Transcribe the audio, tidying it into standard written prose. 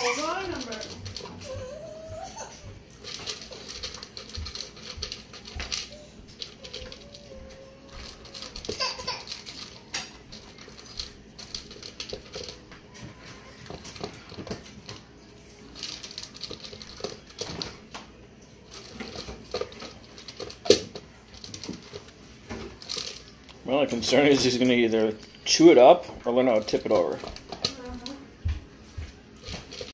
hold on, number. My only concern is he's going to either chew it up or learn how to tip it over.